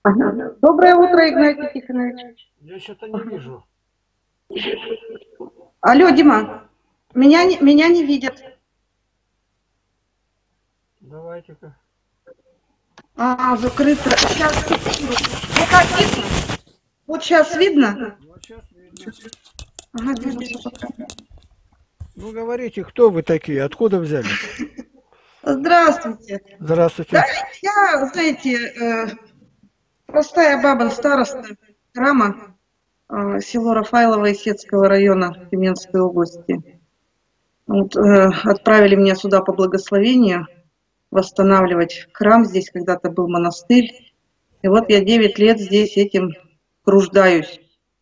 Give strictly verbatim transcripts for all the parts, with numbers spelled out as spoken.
Ага. Доброе утро, Игнатий Тихонович. Я что-то не вижу. Алло, Дима, меня не, меня не видят. Давайте-ка. А, закрыто. Сейчас. Вот так видно? Вот сейчас видно? Вот сейчас видно. Ага, вижу, всё пока. Ну говорите, кто вы такие? Откуда взялись? Здравствуйте. Да, Здравствуйте. я, знаете, э, простая баба, староста храма, э, село Рафайлово Исетского района Тюменской области. Вот, э, отправили меня сюда по благословению восстанавливать храм. Здесь когда-то был монастырь. И вот я девять лет здесь этим труждаюсь.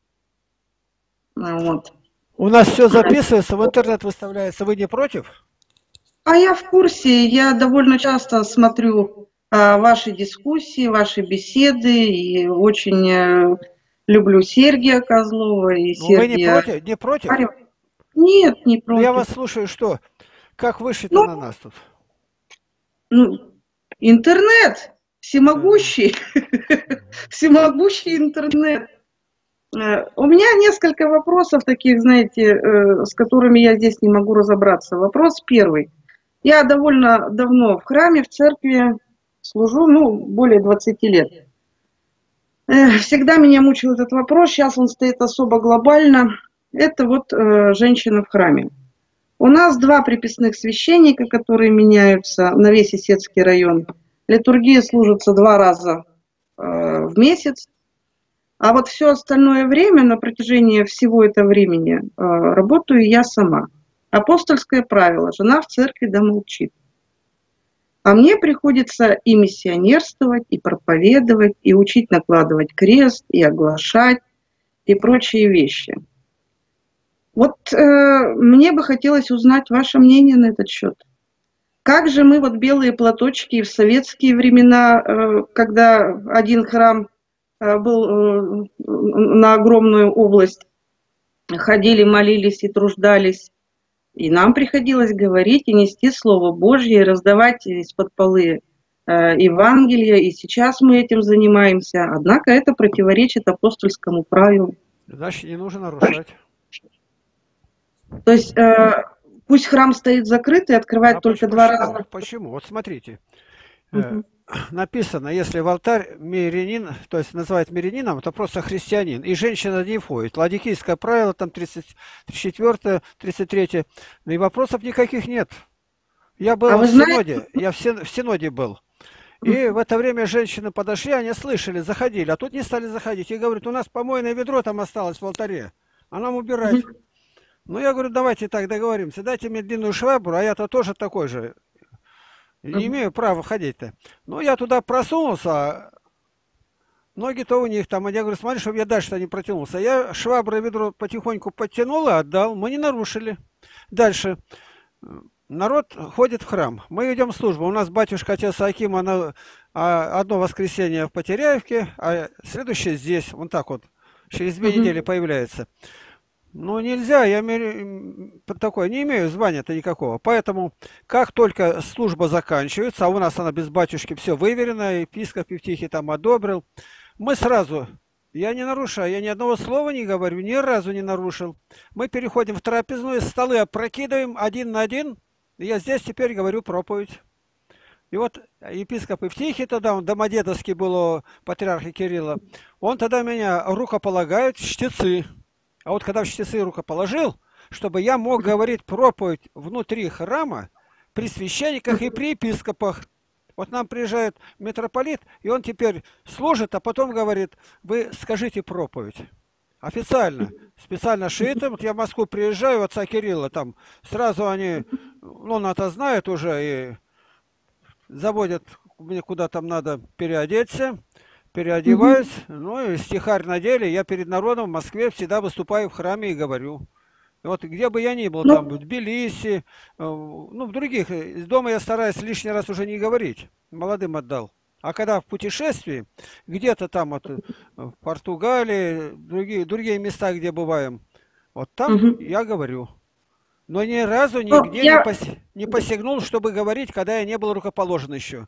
А, Вот. У нас все записывается, в интернет выставляется. Вы не против? А я в курсе, я довольно часто смотрю а, ваши дискуссии, ваши беседы, и очень э, люблю Сергия Козлова и Ну вы не Сергия против? Не против? Арьева. Нет, не Ну я против. вас слушаю, что? Как вышли-то Ну, на нас тут? ну, интернет Ага. всемогущий, всемогущий интернет. Э, У меня несколько вопросов таких, знаете, э, с которыми я здесь не могу разобраться. Вопрос первый. Я довольно давно в храме, в церкви служу, ну, более двадцати лет. Э, Всегда меня мучил этот вопрос, сейчас он стоит особо глобально. Это вот э, женщина в храме. У нас два приписных священника, которые меняются на весь Исетский район. Литургия служится два раза э, в месяц. А вот все остальное время, на протяжении всего этого времени, э, работаю я сама. Апостольское правило: жена в церкви да молчит. А мне приходится и миссионерствовать, и проповедовать, и учить накладывать крест, и оглашать, и прочие вещи. Вот э, мне бы хотелось узнать ваше мнение на этот счет. Как же мы, вот белые платочки, в советские времена, э, когда один храм э, был э, на огромную область, ходили, молились и труждались, и нам приходилось говорить и нести Слово Божье, и раздавать из-под полы э, Евангелие, и сейчас мы этим занимаемся. Однако это противоречит апостольскому правилу. Значит, не нужно нарушать. То есть э, пусть храм стоит закрыт и открывает А только поч- два почему? раза. Почему? Вот смотрите. Э, Мгм. Написано, если в алтарь мирянин, то есть называют мирянином, это просто христианин, и женщина не входит. Ладикийское правило, там тридцать четыре, тридцать три, и вопросов никаких нет. Я А был вы в знаете, Синоде, я в, Син- в Синоде был. И в мгм, это время женщины подошли, они слышали, заходили, а тут не стали заходить. И говорят, у нас помойное ведро там осталось в алтаре, а нам убирать. мгм, Ну, я говорю, давайте так договоримся, дайте мне длинную швабру, а я-то тоже такой же. Не мгм. имею права ходить-то. Ну, я туда просунулся, а ноги-то у них там. А я говорю, смотри, чтобы я дальше-то не протянулся. Я шваброй ведро потихоньку подтянул и отдал. Мы не нарушили. Дальше. Народ ходит в храм. Мы идем в службу. У нас батюшка, отец Аким, она, а, одно воскресенье в Потеряевке, а следующее здесь. Вон так вот. Через две недели Мгм. появляется. Ну, нельзя, я мере- такое не имею звания-то никакого. Поэтому, как только служба заканчивается, а у нас она без батюшки все выверено, епископ Евтихий там одобрил, мы сразу, я не нарушаю, я ни одного слова не говорю, ни разу не нарушил. Мы переходим в трапезную, столы опрокидываем один на один, и я здесь теперь говорю проповедь. И вот епископ Евтихий тогда, он домодедовский был у патриарха Кирилла, он тогда меня рукополагает в чтецы. А вот когда в чтецы рукоположил, чтобы я мог говорить проповедь внутри храма при священниках и при епископах. Вот нам приезжает митрополит, и он теперь служит, а потом говорит, вы скажите проповедь. Официально, специально шито. Вот я в Москву приезжаю, отца Кирилла, там сразу они, ну, он это знает уже, и заводят мне куда там надо переодеться. Переодеваюсь, Мгм. ну и стихарь надели, я перед народом в Москве всегда выступаю в храме и говорю. И вот где бы я ни был, там, в Ну, Тбилиси, э, ну, в других, э, из дома я стараюсь лишний раз уже не говорить, молодым отдал. А когда в путешествии, где-то там, вот, э, в Португалии, другие, другие места, где бываем, вот там мгм. я говорю. Но ни разу Ну, нигде не, я, пос... не посягнул, чтобы говорить, когда я не был рукоположен еще.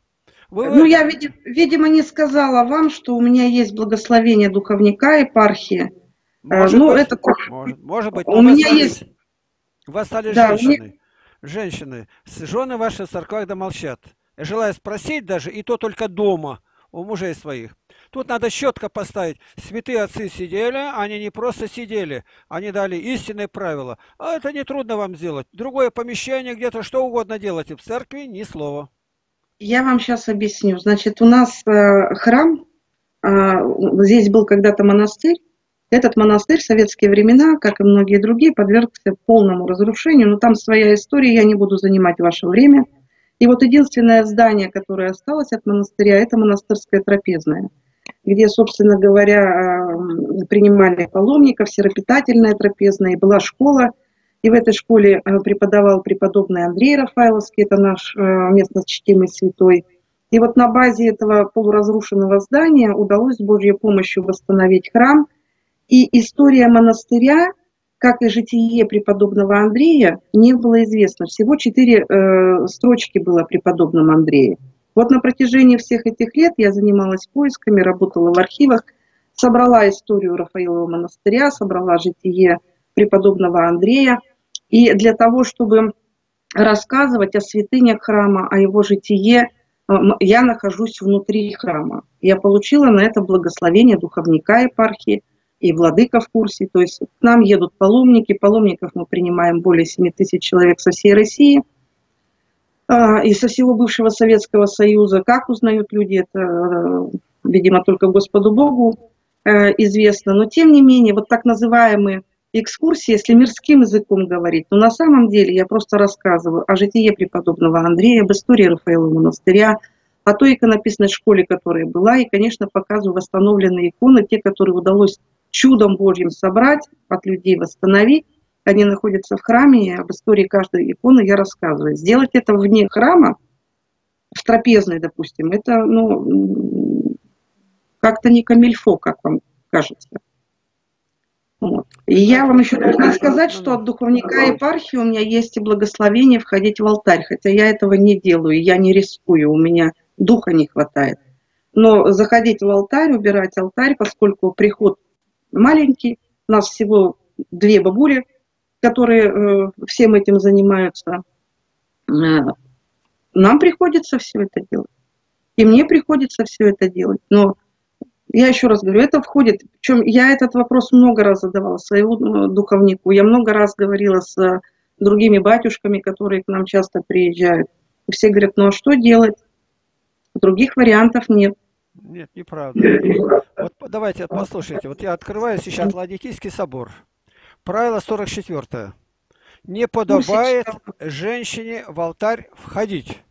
Вы, Ну, вы- я, види- видимо, не сказала вам, что у меня есть благословение духовника епархии. Э, может Ну, быть, это как... может, может быть, но У вы меня остались, есть... вы остались Да, у меня... женщиной. Женщины, с- жены ваши в церквах да молчат. Желая спросить даже, и то только дома, у мужей своих. Тут надо четко поставить. Святые отцы сидели, они не просто сидели, они дали истинные правила. А это не трудно вам сделать. Другое помещение, где-то что угодно делайте. В церкви ни слова. Я вам сейчас объясню. Значит, у нас э, храм, а, здесь был когда-то монастырь. Этот монастырь в советские времена, как и многие другие, подвергся полному разрушению. Но там своя история, я не буду занимать ваше время. И вот единственное здание, которое осталось от монастыря, это монастырская трапезная, где, собственно говоря, э, принимали паломников, сиропитательная трапезная, и была школа. И в этой школе э, преподавал преподобный Андрей Рафаиловский, это наш э, местно чтимый святой. И вот на базе этого полуразрушенного здания удалось с Божьей помощью восстановить храм. И история монастыря, как и житие преподобного Андрея, не было известно. Всего четыре э, строчки было о преподобном Андрее. Вот на протяжении всех этих лет я занималась поисками, работала в архивах, собрала историю Рафаилова монастыря, собрала житие преподобного Андрея. И для того, чтобы рассказывать о святынях храма, о его житие, я нахожусь внутри храма. Я получила на это благословение духовника епархии, и владыка в курсе. То есть к нам едут паломники. Паломников мы принимаем более семи тысяч человек со всей России и со всего бывшего Советского Союза. Как узнают люди, это, видимо, только Господу Богу известно. Но тем не менее, вот так называемые экскурсии, если мирским языком говорить, то на самом деле я просто рассказываю о житие преподобного Андрея, об истории Рафаилова монастыря, о той иконописной школе, которая была, и, конечно, показываю восстановленные иконы, те, которые удалось чудом Божьим собрать, от людей восстановить. Они находятся в храме, и об истории каждой иконы я рассказываю. Сделать это вне храма, в трапезной, допустим, это, ну, как-то не камильфо, как вам кажется. Вот. И я вам еще должна сказать, что от духовника епархии у меня есть и благословение входить в алтарь, хотя я этого не делаю, я не рискую, у меня духа не хватает. Но заходить в алтарь, убирать алтарь, поскольку приход маленький, у нас всего две бабули, которые э, всем этим занимаются, э, нам приходится все это делать. И мне приходится все это делать. Но я еще раз говорю, это входит, причем я этот вопрос много раз задавала своему духовнику, я много раз говорила с другими батюшками, которые к нам часто приезжают. И все говорят, ну а что делать? Других вариантов нет. Нет, неправда. Вот давайте послушайте. Вот я открываю сейчас Ладикийский собор. Правило сорок четвёртое. Не подобает женщине в алтарь входить.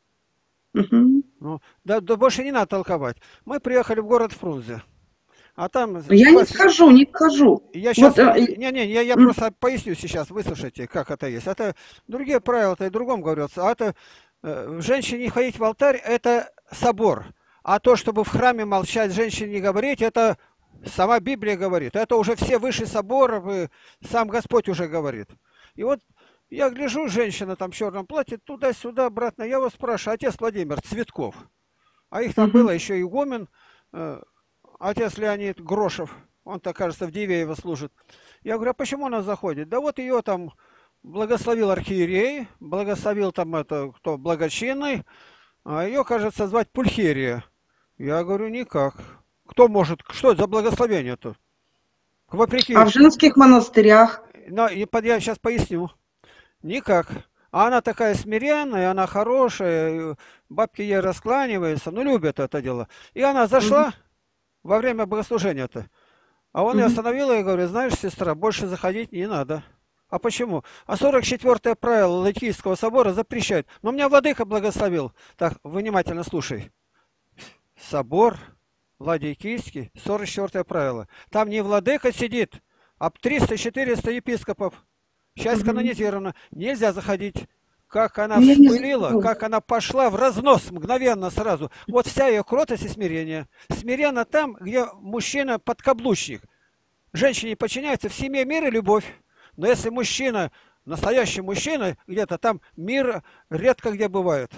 Угу. Ну, да, да больше не надо толковать. Мы приехали в город Фрунзе. А там... Я вас... не хожу, не хожу. Я сейчас... Вот, не, не, я, я м. просто поясню сейчас, выслушайте, как это есть. Это другие правила-то и другом говорится. А это э, женщине ходить в алтарь, это собор. А то, чтобы в храме молчать, женщине не говорить, это сама Библия говорит. Это уже все выше собора, сам Господь уже говорит. И вот я гляжу, женщина там в черном платье, туда-сюда, обратно. Я его спрашиваю, отец Владимир Цветков. А их там Угу. было еще игумен, э, отец Леонид Грошев. Он-то, кажется, в Дивеево служит. Я говорю, а почему она заходит? Да вот ее там благословил архиерей, благословил там это, кто, благочинный, а ее, кажется, звать Пульхерия. Я говорю, никак. Кто может, что это за благословение-то? Вопреки... А в женских монастырях? Но, я сейчас поясню. Никак. А она такая смиренная, она хорошая, бабки ей раскланиваются, ну, любят это дело. И она зашла угу. во время богослужения-то. А он угу. ее остановил и говорит, знаешь, сестра, больше заходить не надо. А почему? А сорок четвёртое правило Латикийского собора запрещает. Но меня владыка благословил. Так, внимательно слушай. Собор Ладикийский, сорок четвёртое правило. Там не владыка сидит, а триста-четыреста епископов. Часть канонизирована. Нельзя заходить. Как она Я вспылила, как она пошла в разнос мгновенно сразу. Вот вся ее кротость и смирение. Смиренно там, где мужчина подкаблучник. Женщине подчиняется в семье мир и любовь. Но если мужчина, настоящий мужчина, где-то там мир редко где бывает.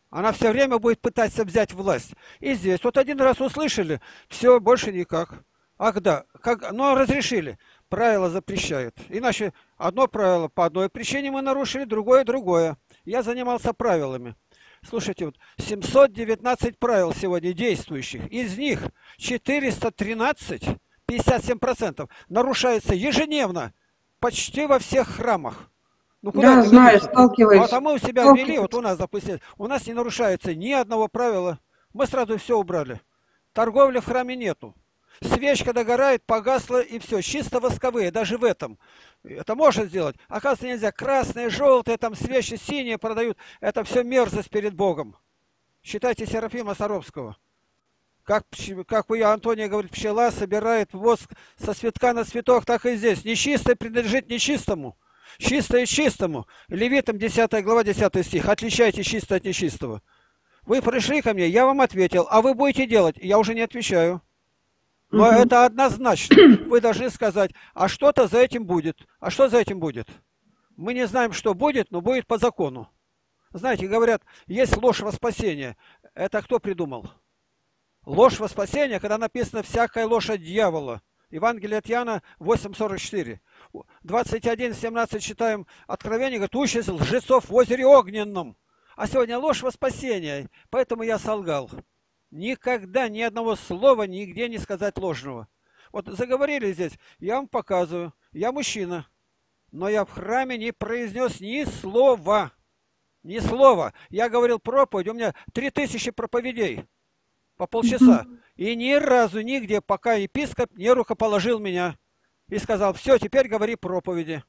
Она все время будет пытаться взять власть. И здесь. Вот один раз услышали, все, больше никак. Ах да, как, но разрешили. Правила запрещают. Иначе одно правило по одной причине мы нарушили, другое другое. Я занимался правилами. Слушайте, вот семьсот девятнадцать правил сегодня действующих. Из них четыреста тринадцать, пятьдесят семь процентов, нарушается ежедневно почти во всех храмах. Ну, куда Да, это знаю, годится? сталкиваюсь. Вот, а мы у себя Сталкиваюсь. ввели, вот у нас запустили. У нас не нарушается ни одного правила. Мы сразу все убрали. Торговли в храме нету. Свечка догорает, погасла и все. Чисто восковые, даже в этом. Это можно сделать. Оказывается, нельзя. Красные, желтые, там свечи синие продают. Это все мерзость перед Богом. Считайте Серафима Саровского. Как, как у я Антония говорит, пчела собирает воск со цветка на цветок, так и здесь. Нечистое принадлежит нечистому. Чистое чистому. Левитам десятая глава, десятый стих. Отличайте чистое от нечистого. Вы пришли ко мне, я вам ответил, а вы будете делать. Я уже не отвечаю. Но угу. это однозначно. Вы должны сказать, а что-то за этим будет. А что за этим будет? Мы не знаем, что будет, но будет по закону. Знаете, говорят, есть ложь во спасение. Это кто придумал? Ложь во спасение, когда написано «всякая ложь от дьявола». Евангелие от Иоанна восемь сорок четыре. двадцать один семнадцать читаем Откровение, говорит, участь лжецов в озере огненном. А сегодня ложь во спасение, поэтому я солгал. Никогда ни одного слова нигде не сказать ложного. Вот заговорили здесь, я вам показываю, я мужчина, но я в храме не произнес ни слова. Ни слова. Я говорил проповедь, у меня три тысячи проповедей по полчаса. И ни разу нигде, пока епископ не рукоположил меня и сказал, все, теперь говори проповеди.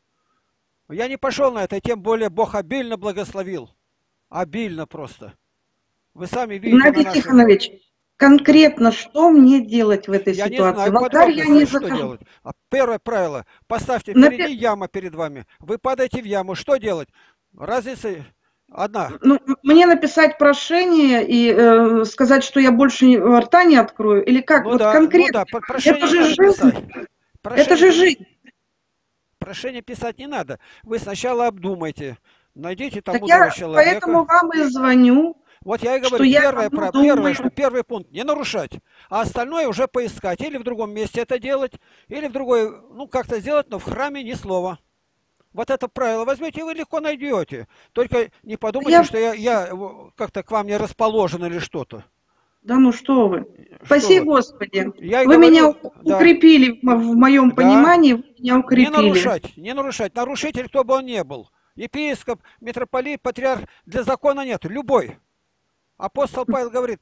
Я не пошел на это, тем более Бог обильно благословил. Обильно просто. Вы сами видите. Геннадий наши... Тихонович, конкретно что мне делать в этой я ситуации? Не знаю, Алтарь я не что захожу. делать. А первое правило. Поставьте На впереди пер... яма перед вами. Вы падаете в яму. Что делать? Разница одна. Ну, мне написать прошение и э, сказать, что я больше рта не открою? Или как? Ну вот да, конкретно. Ну да, прошение это же жизнь. Писать. Прошение... Это же жизнь. Прошение писать не надо. Вы сначала обдумайте. Найдите там так мудрого я человека. Поэтому вам и звоню. Вот я и говорю, что первое, я про, думаю... первое, что первый пункт, не нарушать, а остальное уже поискать. Или в другом месте это делать, или в другой, ну как-то сделать, но в храме ни слова. Вот это правило возьмите, и вы легко найдете. Только не подумайте, я... что я, я как-то к вам не расположен или что-то. Да ну что вы. Что Спаси вы? Господи. Я вы говорю, меня да. укрепили в моем да. понимании, вы меня укрепили. Не нарушать, не нарушать. Нарушитель, кто бы он ни был. Епископ, митрополит, патриарх, для закона нет. Любой. Апостол Павел говорит,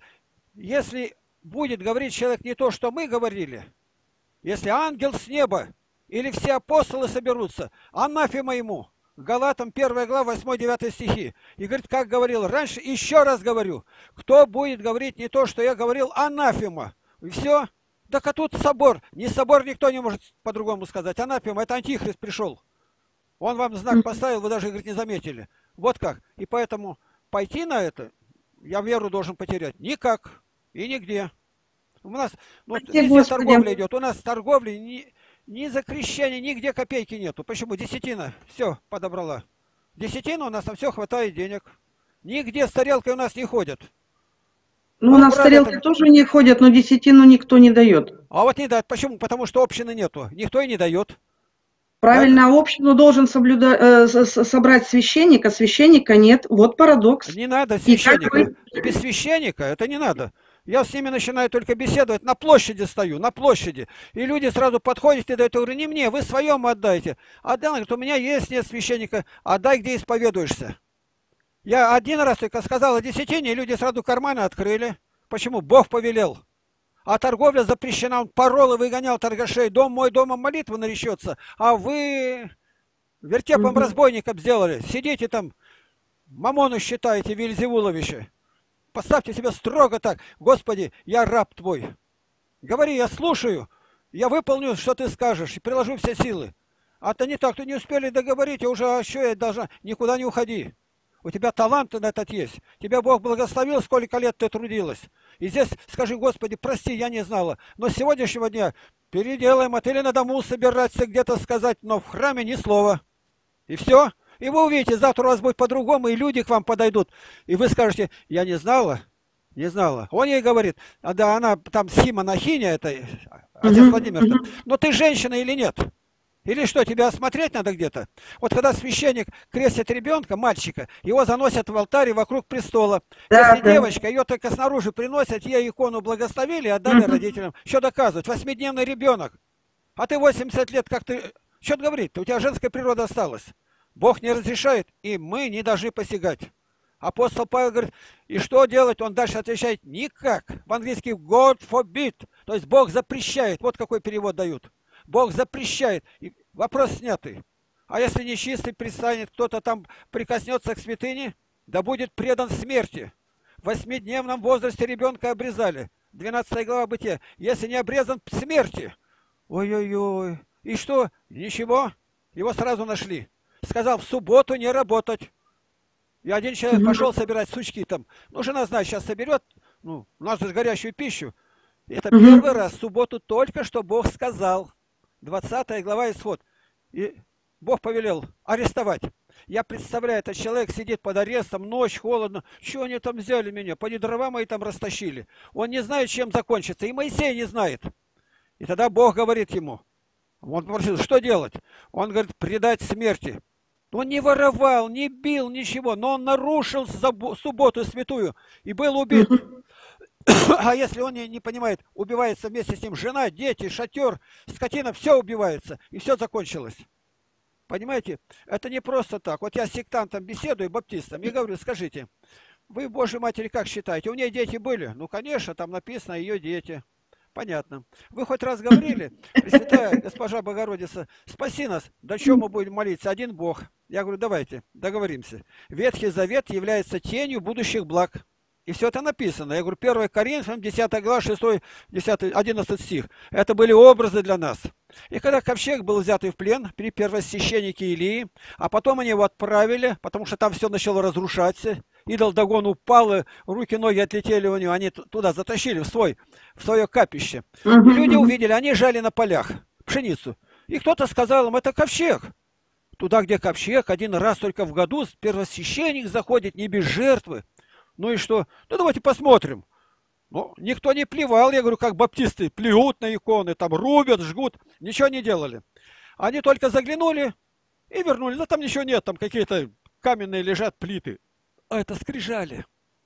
если будет говорить человек не то, что мы говорили, если ангел с неба или все апостолы соберутся, анафема ему. Галатам первая глава, восьмой-девятый стихи. И говорит, как говорил раньше, еще раз говорю, кто будет говорить не то, что я говорил, анафема. И все. Так а тут собор. Не собор никто не может по-другому сказать. Анафема, это антихрист пришел. Он вам знак поставил, вы даже, говорит, не заметили. Вот как. И поэтому пойти на это, я веру должен потерять. Никак. И нигде. У нас, ну, везде Господи. Торговля идет. У нас торговли ни, ни за крещение, нигде копейки нету. Почему? Десятина. Все, подобрала. Десятина у нас на все хватает денег. Нигде с тарелкой у нас не ходят. Ну, у нас с тарелкой это... тоже не ходят, но десятину никто не дает. А вот не дает. Почему? Потому что общины нету. Никто и не дает. Правильно, так? Общину должен соблюда... э, собрать священника, священника нет. Вот парадокс. Не надо священника. Вы... Без священника это не надо. Я с ними начинаю только беседовать, на площади стою, на площади. И люди сразу подходят и дают, я говорю, не мне, вы своем отдайте. Отдай, говорит, у меня есть, нет священника, отдай, где исповедуешься. Я один раз только сказал о десятине, и люди сразу карманы открыли. Почему? Бог повелел. А торговля запрещена, он порол и выгонял торгашей. Дом мой, домом молитвы наречется. А вы вертепом угу. разбойником сделали. Сидите там, мамону считаете, Вельзевуловича. Поставьте себя строго так. Господи, я раб твой. Говори, я слушаю. Я выполню, что ты скажешь, и приложу все силы. А то не так, то не успели договорить, а уже а что я должна, никуда не уходи. У тебя талант на этот есть. Тебя Бог благословил, сколько лет ты трудилась. И здесь скажи, Господи, прости, я не знала. Но с сегодняшнего дня переделаем это или на дому собираться где-то сказать, но в храме ни слова. И все. И вы увидите, завтра у вас будет по-другому, и люди к вам подойдут. И вы скажете, я не знала, не знала. Он ей говорит, а да, она там симонахиня, это отец Мгм, Владимир, мгм. но ты женщина или нет? Или что, тебя осмотреть надо где-то? Вот когда священник крестит ребенка, мальчика, его заносят в алтарь и вокруг престола. Да, Если да. девочка, ее только снаружи приносят, ей икону благословили и отдали Мгм. родителям. Что доказывать? Восьмидневный ребенок. А ты восемьдесят лет, как ты... Что ты говорить? У тебя женская природа осталась. Бог не разрешает, и мы не должны посягать. Апостол Павел говорит, и что делать? Он дальше отвечает, никак. В английский God forbid, то есть Бог запрещает. Вот какой перевод дают. Бог запрещает. И вопрос снятый. А если нечистый пристанет, кто-то там прикоснется к святыне, да будет предан смерти. В восьмидневном возрасте ребенка обрезали. двенадцатая глава Бытия. Если не обрезан, смерти. Ой-ой-ой. И что? Ничего. Его сразу нашли. Сказал, в субботу не работать. И один человек Мгм. пошел собирать сучки там. Ну, жена, знает, сейчас соберет. Ну, у нас же горячую пищу. Это Мгм. первый раз в субботу только что Бог сказал. двадцатая глава Исход. И Бог повелел арестовать. Я представляю, этот человек сидит под арестом, ночь, холодно. Что они там взяли меня? Поди дрова мои там растащили. Он не знает, чем закончится. И Моисей не знает. И тогда Бог говорит ему. Он попросил, что делать? Он говорит, предать смерти. Он не воровал, не бил, ничего, но он нарушил субботу святую и был убит. Мгм. А если он не, не понимает, убивается вместе с ним жена, дети, шатер, скотина, все убивается, и все закончилось. Понимаете? Это не просто так. Вот я с сектантом беседую, баптистом, и говорю, скажите, вы, Божьей Матери, как считаете, у нее дети были? Ну, конечно, там написано ее дети. Понятно. Вы хоть раз говорили, Пресвятая Госпожа Богородица, спаси нас, до чего мы будем молиться? Один Бог. Я говорю, давайте, договоримся. Ветхий Завет является тенью будущих благ. И все это написано. Я говорю, первое Коринфянам, десятая глава, шестой, десятый, одиннадцатый стих. Это были образы для нас. И когда ковчег был взятый в плен при первосвященнике Илии, а потом они его отправили, потому что там все начало разрушаться, идол Дагон упал, и руки-ноги отлетели у него, они туда затащили, в, свой, в свое капище. И Мгм. люди Мгм. увидели, они жали на полях пшеницу. И кто-то сказал им, это ковчег. Туда, где ковчег, один раз только в году первосвященник заходит, не без жертвы. Ну и что? Ну давайте посмотрим. Ну, никто не плевал, я говорю, как баптисты, плюют на иконы, там рубят, жгут, ничего не делали. Они только заглянули и вернулись. Да там ничего нет, там какие-то каменные лежат плиты. А это скрижали.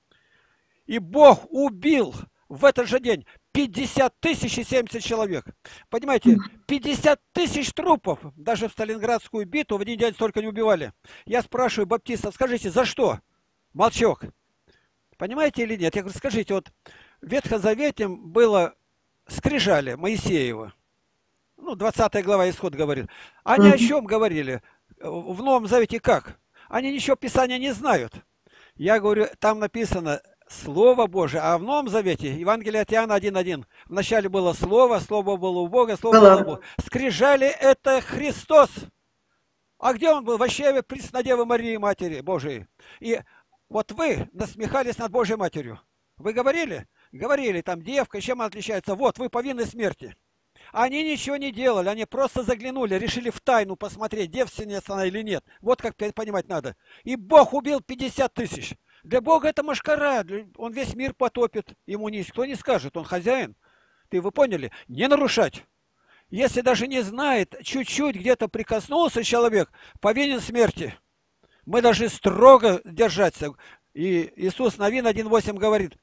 И Бог убил в этот же день пятьдесят тысяч и семьдесят человек. Понимаете, пятьдесят тысяч трупов. Даже в Сталинградскую битву в один день столько не убивали. Я спрашиваю баптистов, скажите, за что? Молчок. Понимаете или нет? Я говорю, скажите, вот в Ветхозаветем было скрижали Моисеева. Ну, двадцатая глава Исход говорит. Они о Мгм. чем говорили? В Новом Завете как? Они ничего Писания не знают. Я говорю, там написано Слово Божие, а в Новом Завете, Евангелие от Иоанна один один, вначале было Слово, Слово было у Бога, Слово было у Было. Бога. Скрижали это Христос. А где он был? В Ощеве Преснодевы Марии Матери Божией. И вот вы насмехались над Божьей Матерью. Вы говорили? Говорили, там девка, чем она отличается? Вот, вы повинны смерти. Они ничего не делали, они просто заглянули, решили в тайну посмотреть, девственница она или нет. Вот как понимать надо. И Бог убил пятьдесят тысяч. Для Бога это машкара, он весь мир потопит. Ему никто не скажет, он хозяин. Ты вы поняли? Не нарушать. Если даже не знает, чуть-чуть где-то прикоснулся человек, повинен смерти. Мы должны строго держаться. И Иисус Новин один восемь говорит,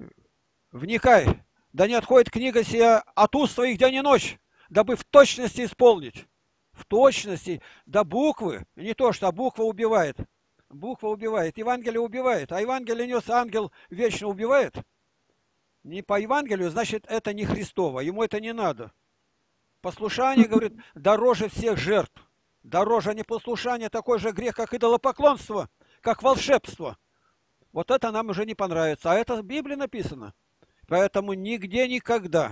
вникай, да не отходит книга сия от уст твоих день и ночь, дабы в точности исполнить. В точности, до буквы, не то, что буква убивает. Буква убивает, Евангелие убивает, а Евангелие нес ангел вечно убивает. Не по Евангелию, значит, это не Христово, ему это не надо. Послушание, говорит, дороже всех жертв. Дороже непослушание, такой же грех, как идолопоклонство, как волшебство. Вот это нам уже не понравится. А это в Библии написано. Поэтому нигде никогда.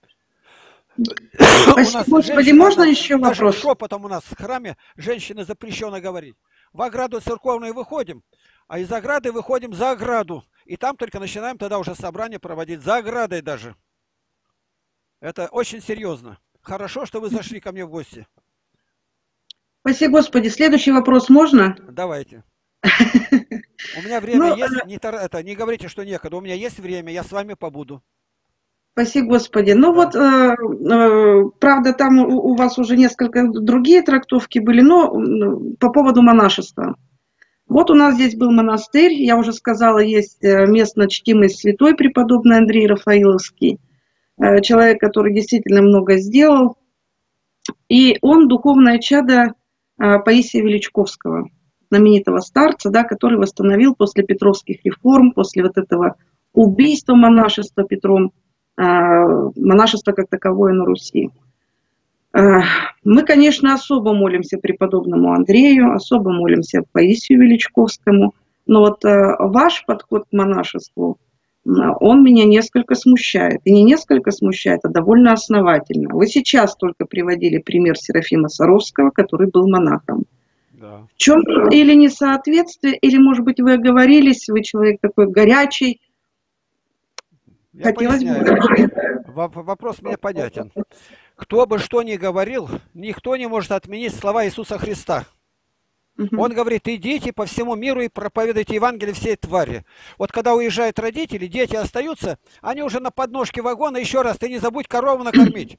У Спасибо, нас Господи, женщина, можно она, еще даже вопрос? шепотом у нас в храме женщины запрещено говорить. В ограду церковную выходим, а из ограды выходим за ограду. И там только начинаем тогда уже собрание проводить. За оградой даже. Это очень серьезно. Хорошо, что вы зашли ко мне в гости. Спаси Господи. Следующий вопрос можно? Давайте. У меня время Ну, есть, не, тор- это, не говорите, что некогда. У меня есть время, я с вами побуду. спаси Господи. Ну Да. вот, э, э, правда, там у, у вас уже несколько другие трактовки были, но м, по поводу монашества. Вот у нас здесь был монастырь, я уже сказала, есть э, местно чтимый святой преподобный Андрей Рафаиловский, э, человек, который действительно много сделал, и он духовное чадо э, Паисия Величковского, знаменитого старца, да, который восстановил после петровских реформ, после вот этого убийства монашества Петром, э, монашество как таковое на Руси. Э, Мы, конечно, особо молимся преподобному Андрею, особо молимся Паисию Величковскому, но вот э, ваш подход к монашеству, э, он меня несколько смущает. И не несколько смущает, а довольно основательно. Вы сейчас только приводили пример Серафима Саровского, который был монахом. Да. В чем или несоответствие, или, может быть, вы оговорились, вы человек такой горячий. Я Хотелось бы... поясняю. Во- Вопрос мне понятен. Кто бы что ни говорил, никто не может отменить слова Иисуса Христа. Мгм. Он говорит, идите по всему миру и проповедуйте Евангелие всей твари. Вот когда уезжают родители, дети остаются, они уже на подножке вагона, еще раз, ты не забудь корову накормить.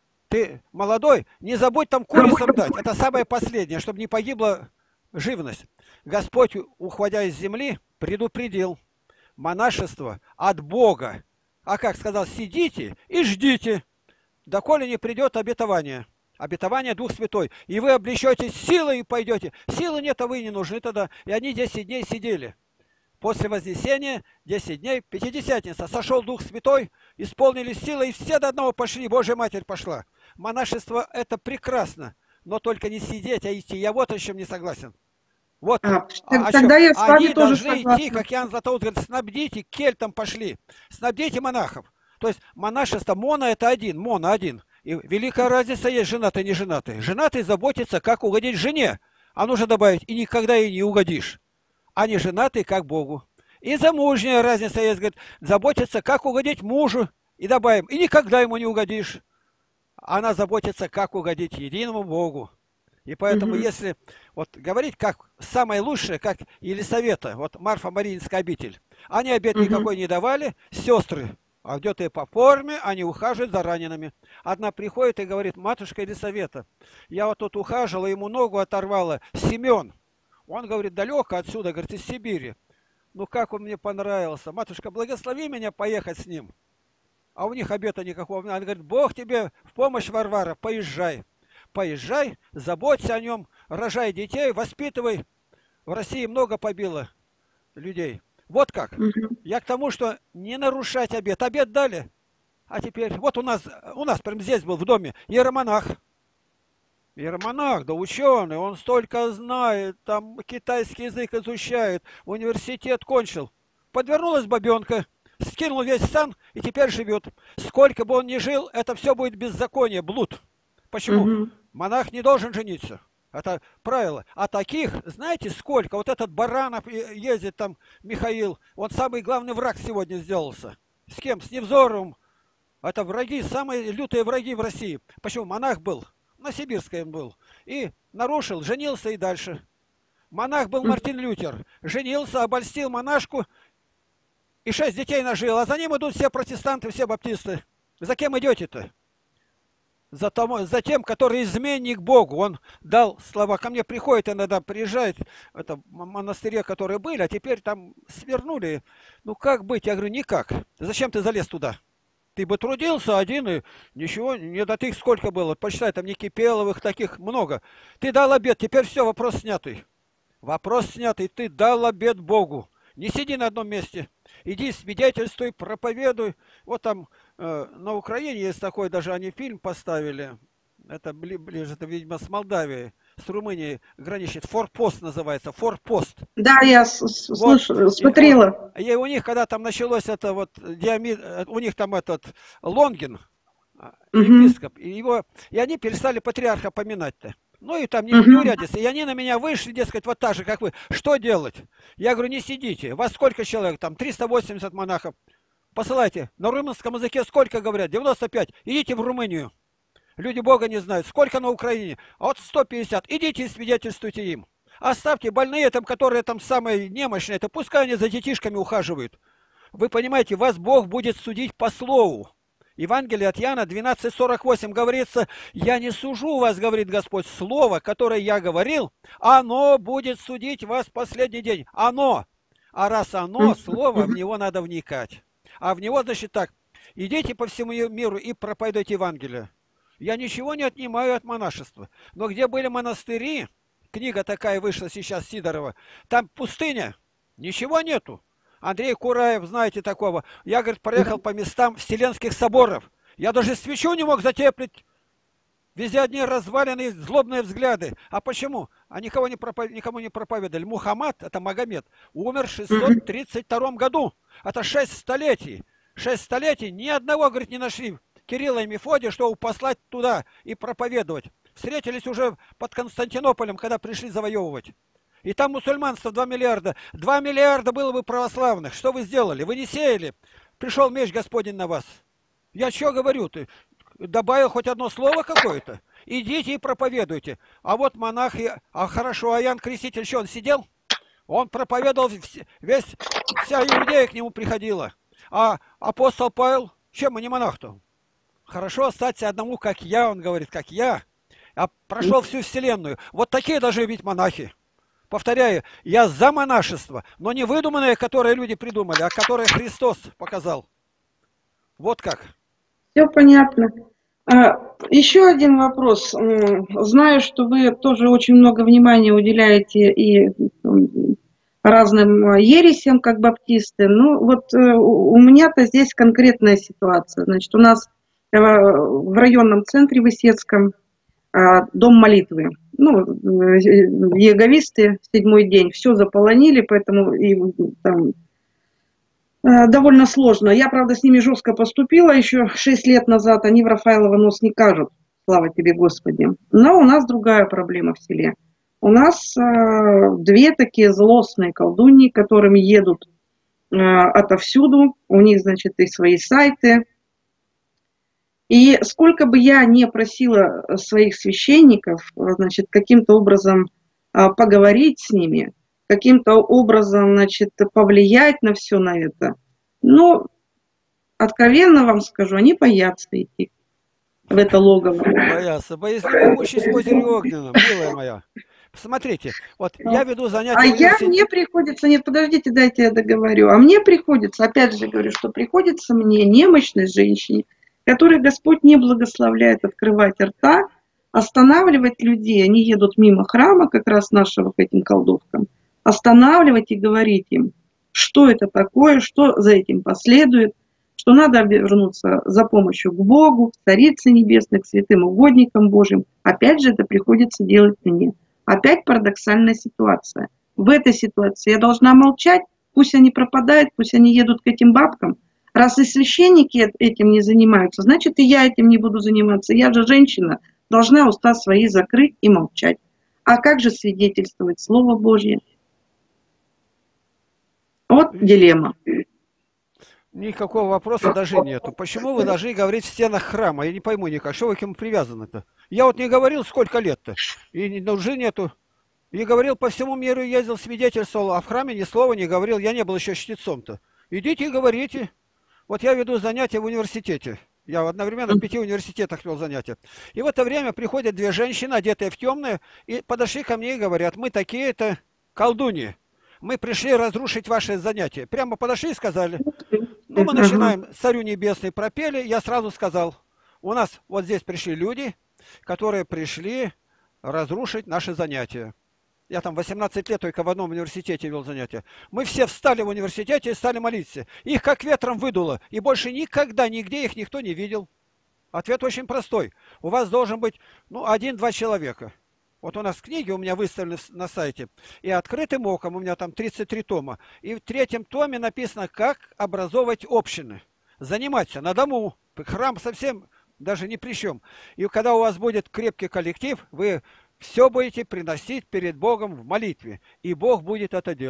Ты молодой, не забудь там курицам дать. Это самое последнее, чтобы не погибла живность. Господь, уходя из земли, предупредил. Монашество от Бога. А как сказал, сидите и ждите, доколе не придет обетование. Обетование Дух Святой. И вы облечетесь силой и пойдете. Силы нет, а вы не нужны тогда. И они десять дней сидели. После Вознесения, десять дней, Пятидесятница, сошел Дух Святой, исполнились силы, и все до одного пошли. Божья Матерь пошла. Монашество – это прекрасно, но только не сидеть, а идти. Я вот о чем не согласен. Вот А, а, о тогда чем. я с вами Они тоже должны согласна. идти, как Иоанн Златоуст говорит, снабдите, к кельтам пошли. Снабдите монахов. То есть монашество, моно – это один, моно один. И великая разница есть женатый и неженатый. Женатый заботится, как угодить жене. А нужно добавить, и никогда ей не угодишь. А не женатый, как Богу. И замужняя разница есть, говорит, заботится, как угодить мужу. И добавим, и никогда ему не угодишь. Она заботится, как угодить единому Богу. И поэтому, Мгм. если вот говорить, как самое лучшее, как Елисавета, вот Марфа-Мариинская обитель, они обед Мгм. никакой не давали, сестры, а где-то и по форме, они ухаживают за ранеными. Одна приходит и говорит, матушка Елисавета, я вот тут ухаживала, ему ногу оторвала, Семен. Он говорит, далеко отсюда, говорит, из Сибири. Ну как он мне понравился. Матушка, благослови меня поехать с ним. А у них обета никакого. Она говорит, Бог тебе в помощь, Варвара, поезжай. Поезжай, заботься о нем, рожай детей, воспитывай. В России много побило людей. Вот как. Мгм. Я к тому, что не нарушать обет. Обет дали. А теперь, вот у нас, у нас прям здесь был в доме иеромонах. Иеромонах, да ученый, он столько знает, там китайский язык изучает, университет кончил. Подвернулась бабенка, скинул весь сан и теперь живет. Сколько бы он ни жил, это все будет беззаконие, блуд. Почему? Мгм. Монах не должен жениться. Это правило. А таких, знаете, сколько? Вот этот Баранов ездит там, Михаил, он самый главный враг сегодня сделался. С кем? С Невзоровым. Это враги, самые лютые враги в России. Почему? Монах был. На Сибирской он был. И нарушил, женился и дальше. Монах был Мартин Лютер. Женился, обольстил монашку и шесть детей нажил. А за ним идут все протестанты, все баптисты. За кем идете-то? За, тому, за тем, который изменник Богу. Он дал слова. Ко мне приходит иногда, приезжает, это в монастыре, которые были, а теперь там свернули. Ну как быть? Я говорю, никак. Зачем ты залез туда? Ты бы трудился один, и ничего, не до tych сколько было. Почитай, там Никипеловых, таких много. Ты дал обет, теперь все, вопрос снятый. Вопрос снятый, ты дал обет Богу. Не сиди на одном месте. Иди, свидетельствуй, проповедуй. Вот там э, на Украине есть такой, даже они фильм поставили. Это бли, ближе, это, видимо, с Молдавией, с Румынией граничит. Форпост называется, форпост. Да, я с- с- Вот, слышу, и, вот, смотрела. и у них, когда там началось это вот, диамид, у них там этот Лонгин, а, Мгм. епископ, и его, и они перестали патриарха поминать-то. Ну и там не, не Мгм. урядятся. И они на меня вышли, дескать, вот так же, как вы. Что делать? Я говорю, не сидите. Вас сколько человек? Там триста восемьдесят монахов. Посылайте. На румынском языке сколько говорят? девяносто пять. Идите в Румынию. Люди Бога не знают. Сколько на Украине? А вот сто пятьдесят. Идите и свидетельствуйте им. Оставьте больные там, которые там самые немощные, это пускай они за детишками ухаживают. Вы понимаете, вас Бог будет судить по слову. Евангелие от Иоанна двенадцать сорок восемь говорится: «Я не сужу вас, говорит Господь, слово, которое я говорил, оно будет судить вас в последний день». Оно. А раз оно, слово, в него надо вникать. А в него, значит, так: идите по всему миру и проповедуйте Евангелие. Я ничего не отнимаю от монашества. Но где были монастыри, книга такая вышла сейчас, Сидорова, там пустыня, ничего нету. Андрей Кураев, знаете такого, я, говорит, проехал по местам Вселенских соборов. Я даже свечу не мог затеплить. Везде одни развалины, злобные взгляды. А почему? А никого не пропов... никому не проповедовали. Мухаммад, это Магомед, умер в шестьсот тридцать втором году. Это шесть столетий. Шесть столетий ни одного, говорит, не нашли Кирилла и Мефодия, чтобы послать туда и проповедовать. Встретились уже под Константинополем, когда пришли завоевывать. И там мусульманство два миллиарда. два миллиарда было бы православных. Что вы сделали? Вы не сеяли. Пришел меч Господень на вас. Я что говорю? Ты добавил хоть одно слово какое-то? Идите и проповедуйте. А вот монах, и... а хорошо, а Иоанн Креститель, что он сидел? Он проповедовал, весь, вся Иудея к нему приходила. А апостол Павел, чем мы не монах-то? Хорошо остаться одному, как я, он говорит, как я. А прошел всю вселенную. Вот такие должны быть монахи. Повторяю, я за монашество, но не выдуманное, которое люди придумали, а которое Христос показал. Вот как. Все понятно. А, еще один вопрос. Знаю, что вы тоже очень много внимания уделяете и разным ересям, как баптисты. Ну, вот у меня-то здесь конкретная ситуация. Значит, у нас в районном центре Высецком дом молитвы. Ну, еговисты, седьмой день, все заполонили, поэтому им там э, довольно сложно. Я, правда, с ними жестко поступила еще шесть лет назад, они в Рафаэлово нос не кажут, слава тебе, Господи. Но у нас другая проблема в селе. У нас э, две такие злостные колдуньи, которыми едут э, отовсюду, у них, значит, и свои сайты. И сколько бы я не просила своих священников, значит, каким-то образом поговорить с ними, каким-то образом, значит, повлиять на все на это, ну, откровенно вам скажу, они боятся идти в это логово. Боятся, боязливо мучись в озере огненном, милая моя. Посмотрите, вот я веду занятия. А я, мне приходится, нет, подождите, дайте я договорю, а мне приходится, опять же говорю, что приходится мне, немощной женщине, которые Господь не благословляет открывать рта, останавливать людей, они едут мимо храма, как раз нашего к этим колдовкам, останавливать и говорить им, что это такое, что за этим последует, что надо вернуться за помощью к Богу, к Царице Небесной, к святым угодникам Божьим. Опять же, это приходится делать мне. Опять парадоксальная ситуация. В этой ситуации я должна молчать, пусть они пропадают, пусть они едут к этим бабкам. Раз и священники этим не занимаются, значит, и я этим не буду заниматься. Я же женщина, должна уста свои закрыть и молчать. А как же свидетельствовать Слово Божье? Вот дилемма. Никакого вопроса даже нету. Почему вы должны говорить в стенах храма? Я не пойму никак, что вы к нему привязаны-то? Я вот не говорил, сколько лет-то, и нужды нету. И говорил, по всему миру ездил, свидетельствовал, а в храме ни слова не говорил. Я не был еще чтецом-то. Идите и говорите. Вот я веду занятия в университете. Я одновременно в пяти университетах вел занятия. И в это время приходят две женщины, одетые в темное, и подошли ко мне и говорят, мы такие-то колдуньи. Мы пришли разрушить ваши занятия. Прямо подошли и сказали. Ну, мы начинаем «Царю небесный» пропели. Я сразу сказал, у нас вот здесь пришли люди, которые пришли разрушить наши занятия. Я там восемнадцать лет только в одном университете вел занятия. Мы все встали в университете и стали молиться. Их как ветром выдуло. И больше никогда, нигде их никто не видел. Ответ очень простой. У вас должен быть, ну, один-два человека. Вот у нас книги у меня выставлены на сайте. И открытым оком, у меня там тридцать три тома. И в третьем томе написано, как образовывать общины. Заниматься на дому. Храм совсем даже ни при чем. И когда у вас будет крепкий коллектив, вы все будете приносить перед Богом в молитве. И Бог будет это делать.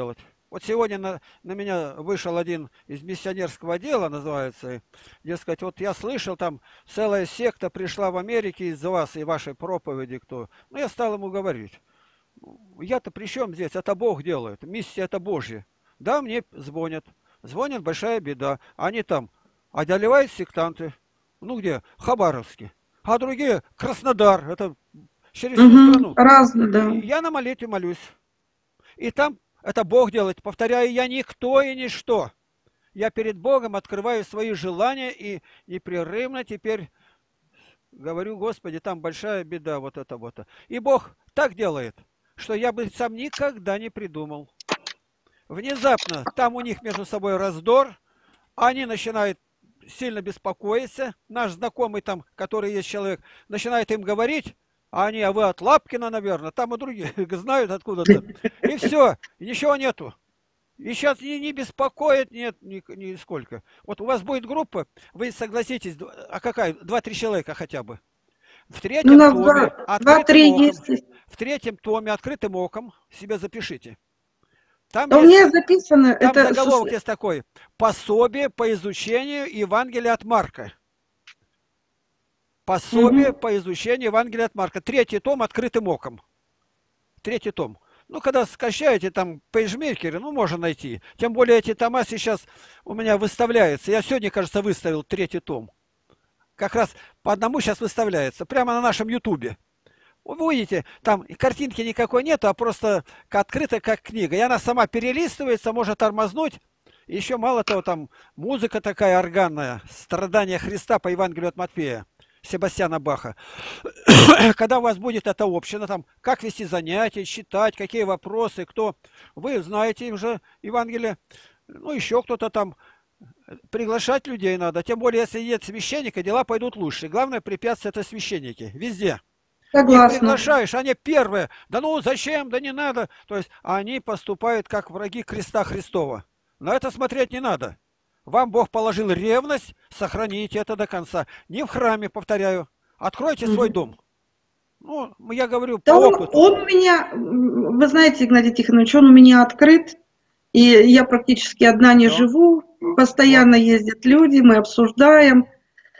Вот сегодня на, на меня вышел один из миссионерского дела, называется, и, дескать, вот я слышал, там целая секта пришла в Америке из-за вас и вашей проповеди, кто. Ну, я стал ему говорить. Я-то при чем здесь? Это Бог делает. Миссия это Божья. Да, мне звонят. Звонят, большая беда. Они там одолевают сектанты. Ну где? Хабаровске. А другие Краснодар. Это через всю Угу. страну. Разно, да. И я на молитве молюсь. И там это Бог делает. Повторяю, я никто и ничто. Я перед Богом открываю свои желания и непрерывно теперь говорю, Господи, там большая беда, вот это вот. И Бог так делает, что я бы сам никогда не придумал. Внезапно там у них между собой раздор, они начинают сильно беспокоиться, наш знакомый там, который есть человек, начинает им говорить, а они, а вы от Лапкина, наверное, там и другие знают откуда-то. И все, ничего нету. И сейчас не, не беспокоит, нет, ни, нисколько. Вот у вас будет группа, вы согласитесь, а какая? Два-три человека хотя бы. В третьем Ну, у нас томе, два, два-три открытым оком, есть. в третьем томе, открытым оком, себе запишите. Там Да у есть, меня записано, там это с- заголовок есть такой, пособие по изучению Евангелия от Марка. Пособие Мгм. по изучению Евангелия от Марка. Третий том открытым оком. Третий том. Ну, когда скачаете там пейджмейкеры, ну, можно найти. Тем более эти тома сейчас у меня выставляются. Я сегодня, кажется, выставил третий том. Как раз по одному сейчас выставляется. Прямо на нашем ютубе. Вы увидите, там картинки никакой нету, а просто открыта как книга. И она сама перелистывается, может тормознуть. Еще мало того, там музыка такая органная. Страдания Христа по Евангелию от Матфея. Себастьяна Баха. Когда у вас будет эта община, там, как вести занятия, читать, какие вопросы, кто, вы знаете уже Евангелие, ну, еще кто-то там, приглашать людей надо, тем более, если нет священника, дела пойдут лучше. Главное препятствие – это священники, везде. Их Согласна. приглашаешь, они первые, да ну, зачем, да не надо, то есть, они поступают как враги креста Христова. На это смотреть не надо. Вам Бог положил ревность, сохраните это до конца. Не в храме, повторяю. Откройте свой Мгм. дом. Ну, я говорю по Да он, опыту. он у меня, м, вы знаете, Игнатий Тихонович, он у меня открыт, и я практически одна не Все. живу, постоянно ездят люди, мы обсуждаем, э,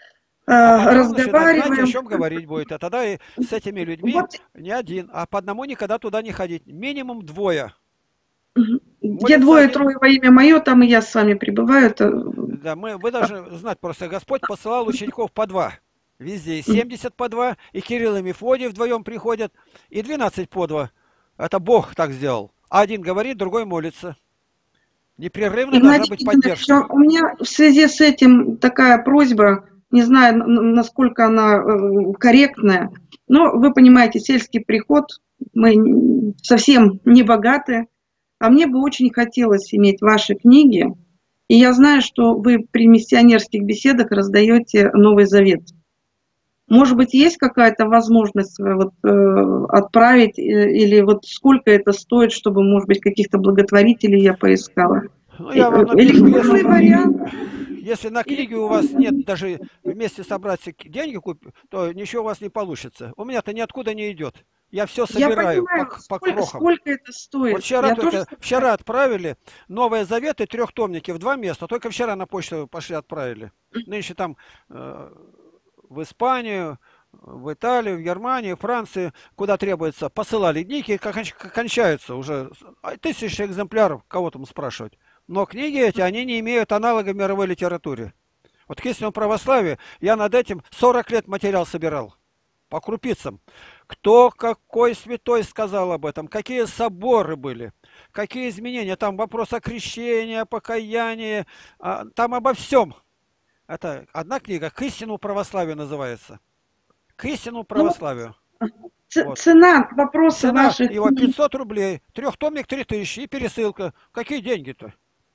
А потом начинать, знаете, о разговариваем. чем говорить будет. А тогда и с этими людьми Вот, не один, а по одному никогда туда не ходить. Минимум двое. мгм. Где Молится один. двое-трое во имя мое, там и я с вами пребываю. Это... Да, мы, вы должны знать просто, Господь посылал учеников по два. Везде. И Мгм. семьдесят по два, и Кирилл и Мефодий вдвоем приходят, и двенадцать по два. Это Бог так сделал. А один говорит, другой молится. Непрерывно должна Игнатий быть Тихонович, поддержка. у меня в связи с этим такая просьба, не знаю, н- насколько она э, корректная, но вы понимаете, сельский приход, мы н- совсем не богаты, а мне бы очень хотелось иметь ваши книги, и я знаю, что вы при миссионерских беседах раздаете Новый Завет. Может быть, есть какая-то возможность э, вот, э, отправить, э, или вот сколько это стоит, чтобы, может быть, каких-то благотворителей я поискала? Ну, Э, я вам э, напишу, Электронный если, вариант. если на Или книге у вас нет даже вместе собрать деньги, купить, то ничего у вас не получится. У меня-то ниоткуда не идет. Я все я собираю по, понимаю, к- по сколько, крохам. сколько это Вот стоит. вчера Я тоже только, собираю. вчера отправили Новые Заветы, трехтомники в два места. Только вчера на почту пошли отправили. Нынче там э, в Испанию, в Италию, в Германию, в Францию, куда требуется, посылали. Книги как конч- как кончаются уже. А, Тысячи экземпляров, кого там спрашивать. Но книги эти, они не имеют аналога в мировой литературе. Вот к истинному православию я над этим сорок лет материал собирал. По крупицам. Кто какой святой сказал об этом, какие соборы были, какие изменения, там вопрос о крещении, о покаянии, а, там обо всем. Это одна книга, к истинному православию называется. К истинному Ну, вот православию. ц- Вот. цена вопроса Цена ваших его книг, пятьсот рублей, трехтомник три тысячи и пересылка. Какие деньги-то?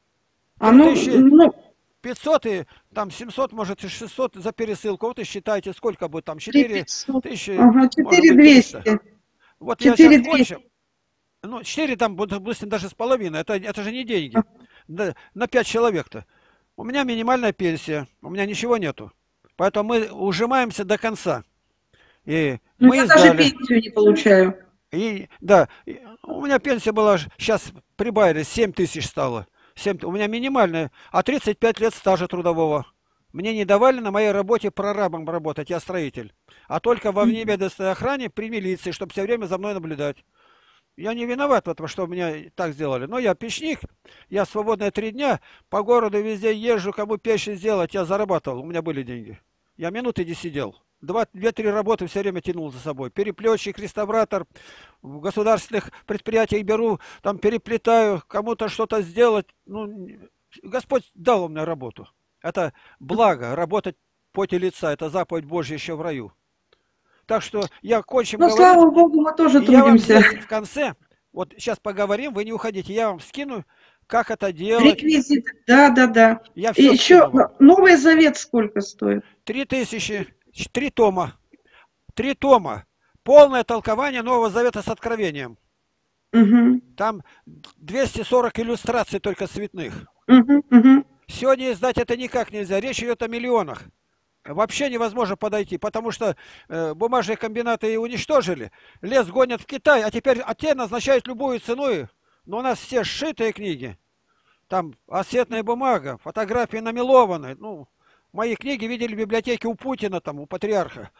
а Три ну, тысячи ну, пятьсот и там семьсот, может и шестьсот за пересылку. Вот и считайте, сколько будет там, три четыре пятьсот, тысячи, ага, может четыре быть триста. двести, Вот я сейчас четыре двести. кончу. Ну, четыре там, будет, допустим, даже с половиной. Это, это же не деньги. На, на пять человек-то. У меня минимальная пенсия. У меня ничего нету. Поэтому мы ужимаемся до конца. И Ну, мы я даже издали. пенсию не получаю. И, да, и у меня пенсия была, сейчас прибавили, семь тысяч стало. семь, у меня минимальная, а тридцать пять лет стажа трудового. Мне не давали на моей работе прорабом работать, я строитель. А только во внебедственной охране при милиции, чтобы все время за мной наблюдать. Я не виноват в этом, что меня так сделали. Но я печник, я свободные три дня, по городу везде езжу, кому печь сделать, я зарабатывал, у меня были деньги. Я минуты не сидел. Два, две-три работы все время тянул за собой. Переплетчик, реставратор, в государственных предприятиях беру, там переплетаю, кому-то что-то сделать. Ну, Господь дал мне работу. Это благо, работать в поте лица, это заповедь Божья еще в раю. Так что я кончим Ну, говорить, слава Богу, мы тоже и я вам трудимся. здесь в конце, вот сейчас поговорим, вы не уходите, я вам скину, как это делать. Реквизиты, да, да, да. Я И все еще скину вам. Новый Завет сколько стоит? Три тысячи, три тома. Три тома. Полное толкование Нового Завета с откровением. Угу, Там двести сорок иллюстраций только цветных. угу, угу, Сегодня издать это никак нельзя. Речь идет о миллионах. Вообще невозможно подойти, потому что э, бумажные комбинаты и уничтожили. Лес гонят в Китай, а теперь а те назначают любую цену. Но у нас все сшитые книги. Там оссетная бумага, фотографии намелованные. Ну, мои книги видели в библиотеке у Путина, там, у патриарха.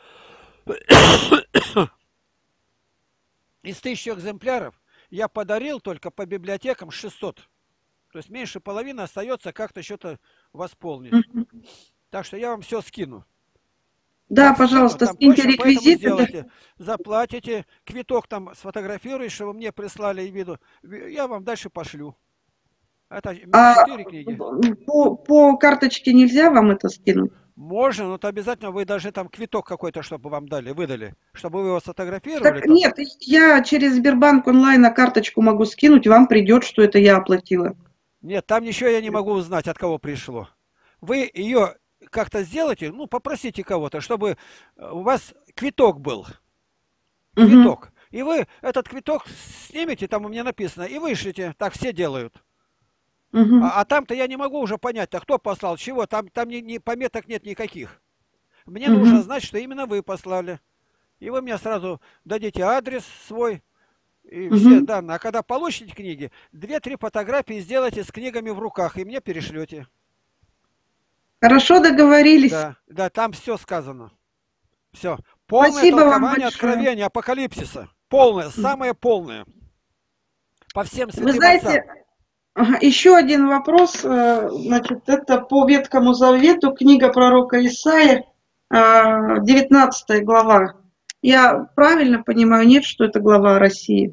Из тысячи экземпляров я подарил только по библиотекам шестьсот. То есть меньше половины остается как-то что-то восполнить. угу. Так что я вам все скину. Да, Я скину, пожалуйста, там скиньте точно, поэтому реквизиты. Да. сделайте. Заплатите, квиток там сфотографируешь, что вы мне прислали и виду. Я вам дальше пошлю. Это А четыре книги. по, по карточке нельзя вам это скинуть? Можно, но то обязательно вы даже там квиток какой-то, чтобы вам дали, выдали. Чтобы вы его сфотографировали. Так Там. нет, я через Сбербанк онлайн на карточку могу скинуть, вам придет, что это я оплатила. Нет, там ничего я не могу узнать, от кого пришло. Вы ее как-то сделайте, ну, попросите кого-то, чтобы у вас квиток был. Угу, Квиток. И вы этот квиток снимете, там у меня написано, и вышлите. Так все делают. угу, А, а там-то я не могу уже понять, а кто послал, чего. Там, там ни, ни пометок нет никаких. Мне угу, нужно знать, что именно вы послали. И вы мне сразу дадите адрес свой и все угу. данные. А когда получите книги, две-три фотографии сделайте с книгами в руках и мне перешлете. Хорошо договорились. Да, да, там все сказано. Все. Полное Спасибо вам толкование большое. откровения, апокалипсиса. Полное, самое полное. По всем святым Вы знаете, отцам. ага, еще один вопрос. э, Значит, это по Ветхому Завету, книга пророка Исаия, э, девятнадцатая глава. Я правильно понимаю, нет, что это глава о России?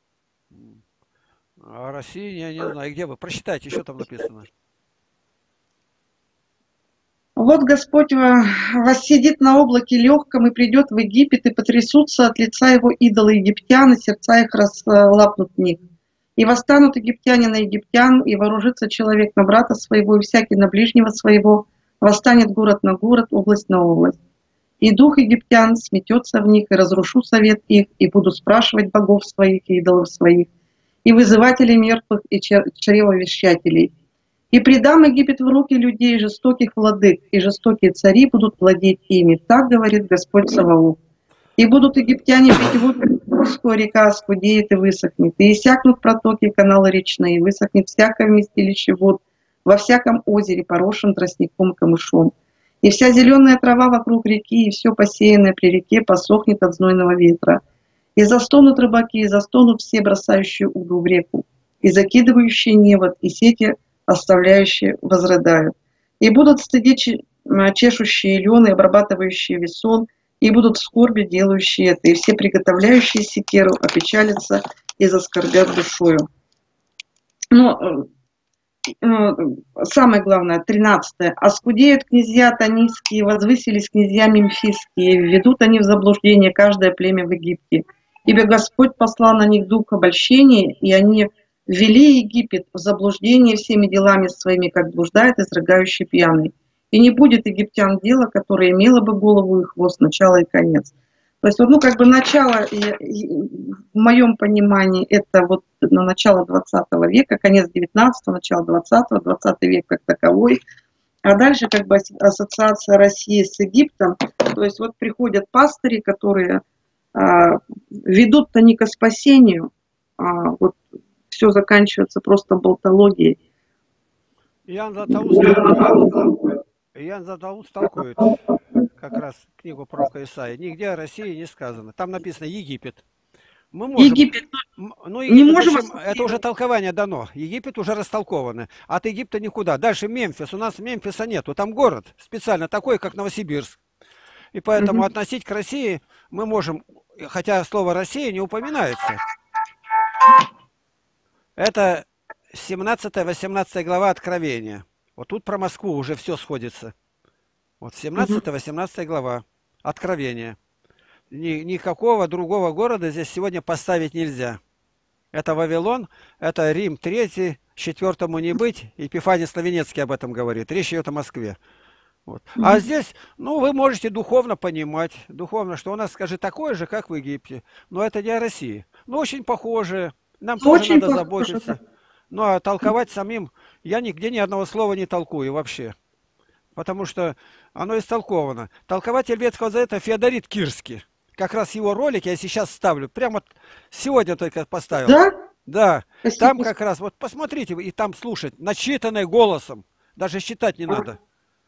А России, я не знаю, где вы. Прочитайте, что там написано. Вот Господь во- воссидит на облаке легком и придет в Египет, и потрясутся от лица его идолы египтян, и сердца их расслабнут в них. И восстанут египтяне на египтян, и вооружится человек на брата своего, и всякий на ближнего своего. Восстанет город на город, область на область. И дух египтян сметется в них, и разрушу совет их, и буду спрашивать богов своих и идолов своих, и вызывателей мертвых, и чревовещателей. И предам Египет в руки людей, жестоких владык, и жестокие цари будут владеть ими. Так говорит Господь Саваоф. И будут египтяне пить воду морскую, река оскудеет и высохнет. И иссякнут протоки, каналы речные, высохнет всякое вместилище вод, во всяком озере, поросшем тростником и камышом. И вся зеленая трава вокруг реки, и все посеянное при реке посохнет от знойного ветра. И застонут рыбаки, и застонут все, бросающие уду в реку, и закидывающие невод, и сети оставляющие возрыдают. И будут стыдить чешущие лены, обрабатывающие весон, и будут в скорби делающие это, и все приготовляющие секеру опечалятся и заскорбят душою. Но самое главное, тринадцатое. «Оскудеют князья танийские, возвысились князья мемфисские, введут они в заблуждение каждое племя в Египте. Ибо Господь послал на них дух обольщения, и они ввели Египет в заблуждение всеми делами своими, как блуждает изрыгающий пьяный. И не будет египтян дела, которое имело бы голову и хвост, начало и конец». То есть, ну, как бы начало, в моем понимании, это вот на начало двадцатого века, конец девятнадцатого, начало двадцатого, двадцатый век как таковой. А дальше как бы ассоциация России с Египтом. То есть вот приходят пастыри, которые а, ведут-то не к спасению, а вот все заканчивается просто болтологией. Ян Златоуст толкует. Ян Златоуст толкует как раз книгу пророка Исаии. Нигде о России не сказано. Там написано Египет. Мы можем... Египет, Ну, не Египет можем зачем? Это уже ассоциировать. толкование дано. Египет уже растолковано. От Египта никуда. Дальше Мемфис. У нас Мемфиса нету. Там город специально такой, как Новосибирск. И поэтому Мгм. относить к России мы можем, хотя слово «Россия» не упоминается. Это семнадцатая-восемнадцатая глава Откровения. Вот тут про Москву уже все сходится. Вот Мгм. семнадцатая-восемнадцатая глава Откровения. Ни, никакого другого города здесь сегодня поставить нельзя. Это Вавилон, это Рим третий, четвертому не быть. Епифаний Славенецкий об этом говорит. Речь идет о Москве. Вот. А Мгм. здесь, ну, вы можете духовно понимать, духовно, что у нас, скажи, такое же, как в Египте. Но это не о России. Ну, очень похоже. Нам тоже Очень надо похоже. заботиться. Ну, а толковать самим, я нигде ни одного слова не толкую вообще. Потому что оно истолковано. Толкователь Ветхого Завета Феодорит Кирский. Как раз его ролик я сейчас ставлю. Прямо сегодня только поставил. Да? Да, там Спасибо. как раз, вот посмотрите, и там слушать, начитанное голосом. Даже считать не надо.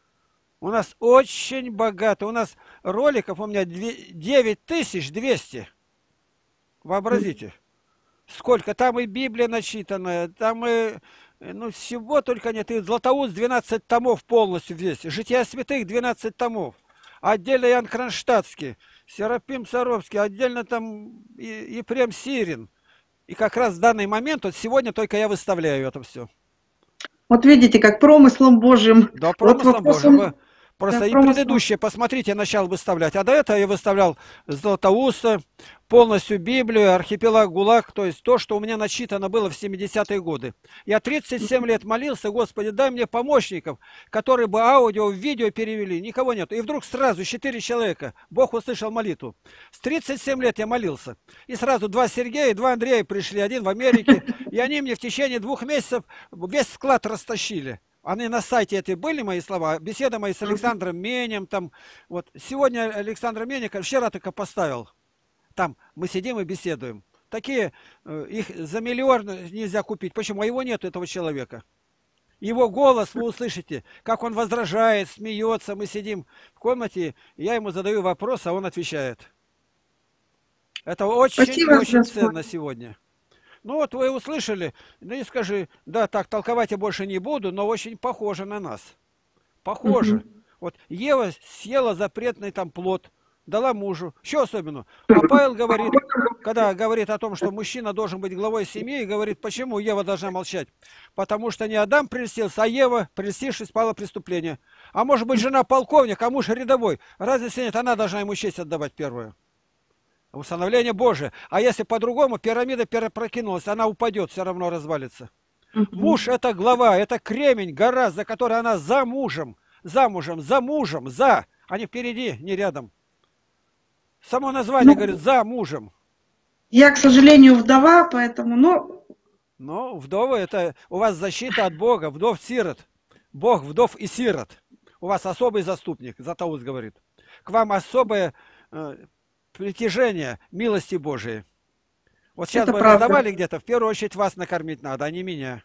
У нас очень богато. У нас роликов у меня девять тысяч двести. Вообразите. Сколько? Там и Библия начитанная, там и, ну, всего только нет. И Златоуст двенадцать томов полностью весь. Жития святых двенадцать томов. Отдельно Иоанн Кронштадтский, Серафим Саровский, отдельно там Ефрем Сирин. И как раз в данный момент, вот сегодня только я выставляю это все. Вот видите, как промыслом Божьим. Да, Вот промыслом Божьим. вопросом, Вы да, просто и промыслом. предыдущие, посмотрите, я начал выставлять. А до этого я выставлял Златоуста, полностью Библию, архипелаг ГУЛАГ, то есть то, что у меня начитано было в семидесятые годы. Я тридцать семь лет молился: Господи, дай мне помощников, которые бы аудио в видео перевели. Никого нет. И вдруг сразу четыре человека. Бог услышал молитву. С тридцати семи лет я молился. И сразу два Сергея и два Андрея пришли, один в Америке. И они мне в течение двух месяцев весь склад растащили. Они на сайте эти были, мои слова, беседа мои с Александром Менем, там, вот, сегодня Александр Меня, вчера только поставил, там, мы сидим и беседуем. Такие, э, их за миллион нельзя купить. Почему? А его нет, этого человека. Его голос вы услышите, как он возражает, смеется, мы сидим в комнате, я ему задаю вопрос, а он отвечает. Это очень и Спасибо, очень Господь. ценно сегодня. Ну вот вы услышали, ну и скажи, да, так, толковать я больше не буду, но очень похоже на нас. Похоже. Мгм. Вот Ева съела запретный там плод, дала мужу. Что особенно? А Павел говорит, когда говорит о том, что мужчина должен быть главой семьи, говорит, почему Ева должна молчать? Потому что не Адам прельстился, а Ева, прельстившись, пала преступление. А может быть, жена полковник, а муж рядовой. Разницы нет, она должна ему честь отдавать первую. Установление Божие. А если по-другому, пирамида перепрокинулась, она упадет, все равно развалится. Мгм. Муж – это глава, это кремень, гора, за которой она за мужем, замужем, за мужем, за, а не впереди, не рядом. Само название Ну, говорит «за мужем». я, к сожалению, вдова, поэтому, ну, Но вдовы – это у вас защита от Бога, вдов-сирот. Бог вдов и сирот. У вас особый заступник, Златоуст говорит. К вам особое э, притяжение милости Божией. Вот сейчас это бы правда. раздавали где-то, в первую очередь вас накормить надо, а не меня.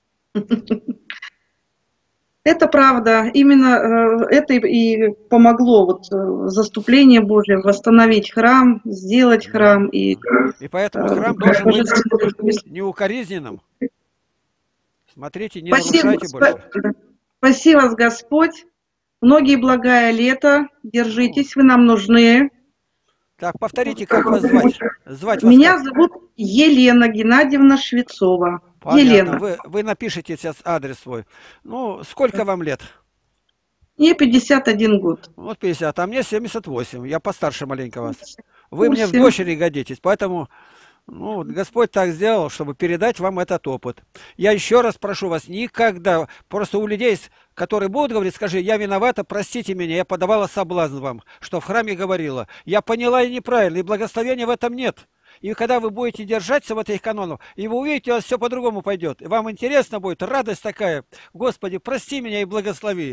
Это правда. Именно э, это и и помогло вот э, заступление Божье восстановить храм, сделать Да, храм и да. И поэтому э, храм должен быть божественное. неукоризненным. Смотрите, не Спасибо, нарушайте больше. спа- спаси вас, Господь. Многие благое лето. Ну, Держитесь, вы нам нужны. так, повторите, как вас звать? Звать вас Меня как? зовут Елена Геннадьевна Швецова. Понятно. Елена. Вы, вы напишите сейчас адрес свой. Ну, сколько вам лет? Мне пятьдесят один год. Вот пятьдесят, а мне семьдесят восемь. Я постарше маленько вас. В Вы мне в курсе. дочери годитесь, поэтому ну, вот Господь так сделал, чтобы передать вам этот опыт. Я еще раз прошу вас, никогда, просто у людей, которые будут говорить, скажи, я виновата, простите меня, я подавала соблазн вам, что в храме говорила. Я поняла и неправильно, и благословения в этом нет. И когда вы будете держаться в этих канонах, и вы увидите, у вас все по-другому пойдет. И вам интересно будет, радость такая. Господи, прости меня и благослови.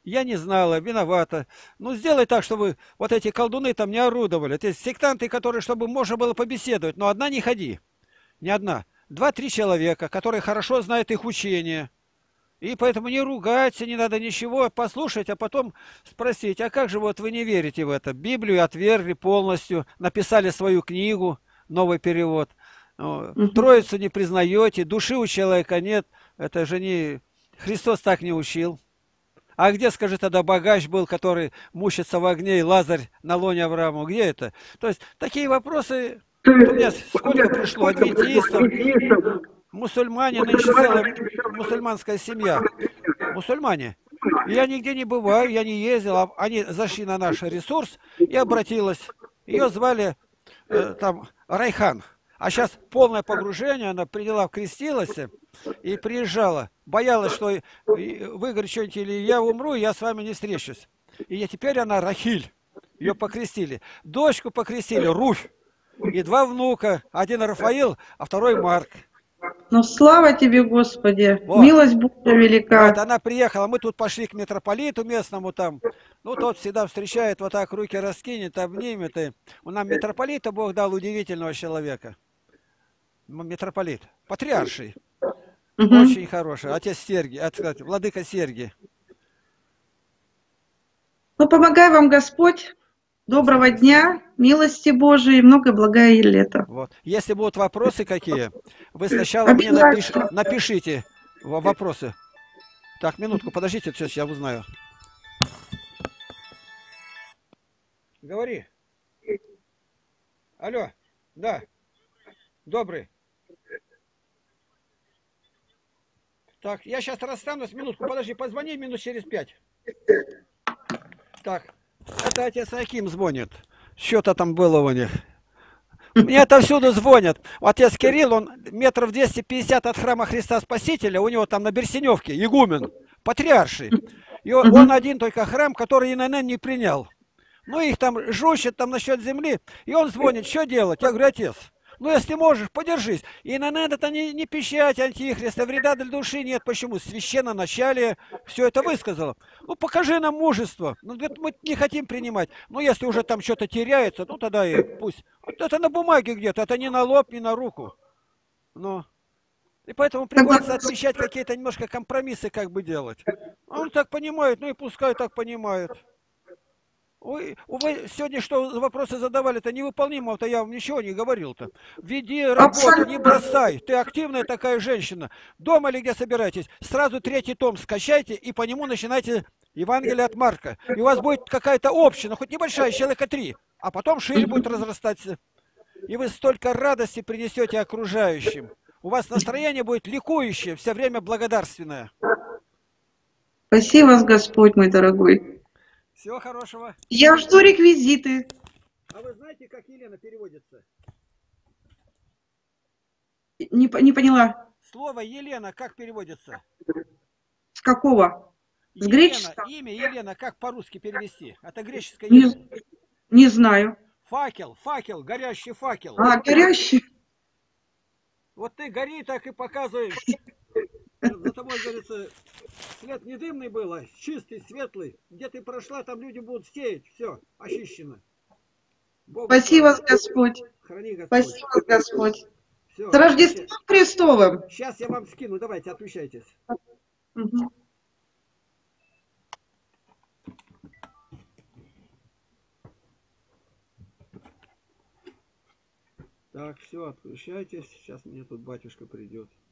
Я не знала, виновата. Ну, сделай так, чтобы вот эти колдуны там не орудовали. То есть сектанты, которые, чтобы можно было побеседовать, но одна не ходи. Не одна. Два-три человека, которые хорошо знают их учение. И поэтому не ругаться, не надо ничего, послушать, а потом спросить, а как же вот вы не верите в это? Библию отвергли полностью, написали свою книгу, новый перевод. О, Мгм. Троицу не признаете, души у человека нет. Это же не... Христос так не учил. А где, скажи, тогда богач был, который мучится в огне, и Лазарь на лоне Аврааму? Где это? То есть такие вопросы... То Вот у меня есть, у сколько меня пришло сколько пришло адвентистов, адвентистов, мусульмане, нынче целая мусульмане, мусульманская семья. Мусульмане. И я нигде не бываю, я не ездил. а Они зашли на наш ресурс и обратилась. Ее звали э, там Райхан. А сейчас полное погружение, она приняла, крестилась и приезжала. Боялась, что и- и вы, говорит, что-нибудь, или я умру, и я с вами не встречусь. И я- теперь она Рахиль. Ее покрестили. Дочку покрестили, Руфь. И два внука. Один Рафаил, а второй Марк. но слава тебе, Господи, Вот. милость Божья Вот, велика. она приехала, мы тут пошли к митрополиту местному там. Ну, тот всегда встречает, вот так руки раскинет, обнимет. И... У нам митрополита Бог дал удивительного человека. М- Митрополит. Патриарший. Мгм. Очень хороший. Отец Сергий, а, сказать, владыка Сергий. Ну, помогай вам Господь, Господь доброго Христос. дня, милости Божией и много благая и лета. Вот. Если будут вопросы какие, вы сначала мне напиш... Обязательно. напишите во- вопросы. Так, минутку, подождите, сейчас я узнаю. Говори. Алло. Да. Добрый. Так, я сейчас расстанусь, минутку, подожди, позвони минут через пять. Так, это отец Аким звонит. Что-то там было у них. Мне отовсюду звонят. Отец Кирилл, он метров двести пятьдесят от храма Христа Спасителя, у него там на Берсеневке, игумен, патриарший. И он он Мгм. один только храм, который ИНН не принял. Ну, их там жужжат там насчет земли, и он звонит, что делать? Я говорю, отец, ну, если можешь, подержись. И на это не, не печать антихриста, вреда для души нет. Почему? Священно начале все это высказало. Ну, покажи нам мужество. Ну, говорит, мы не хотим принимать. Ну, если уже там что-то теряется, ну, тогда и пусть. Вот это на бумаге где-то, это не на лоб, не на руку. Ну, и поэтому приходится Согласна. отвечать какие-то немножко компромиссы, как бы делать. А он так понимает, ну и пускай так понимает. Ой, вы сегодня что вопросы задавали-то невыполнимого-то я вам ничего не говорил-то. Веди работу, не Абсолютно. бросай. Ты активная такая женщина. Дома или где собираетесь, сразу третий том скачайте и по нему начинайте Евангелие от Марка. И у вас будет какая-то община, хоть небольшая, человека три, а потом шире будет разрастаться. И вы столько радости принесете окружающим. У вас настроение будет ликующее, все время благодарственное. Спаси вас, Господь мой дорогой. Всего хорошего. Я жду реквизиты. А вы знаете, как Елена переводится? Не, по- не поняла, Слово Елена как переводится? с какого? С Елена, греческого? имя Елена, как по-русски перевести? Это греческое Не, имя. не знаю. Факел, факел, горящий факел. А, горящий. Вот ты гори, так и показывай. За тобой, говорится, свет не дымный был, а чистый, светлый. Где ты прошла, там люди будут сеять. Все, очищено. Богу Спаси вас, слава. Господь. Храни Господь. Спаси вас, Господь. С Все. Рождеством Христовым. Сейчас я вам скину. Давайте, отвечайтесь. Мгм. Так, все, отключайтесь. Сейчас мне тут батюшка придет.